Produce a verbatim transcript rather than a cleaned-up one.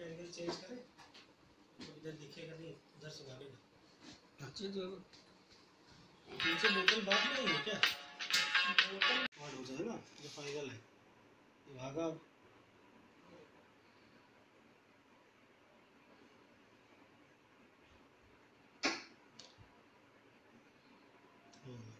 Angle change करें तो इधर दिखेगा नहीं, उधर से भागेगा। अच्छे जो पीछे बोतल बाद में आई है क्या? बोतल हार्ड हो जाए ना, जो फाइनल है ये भागा। हम्म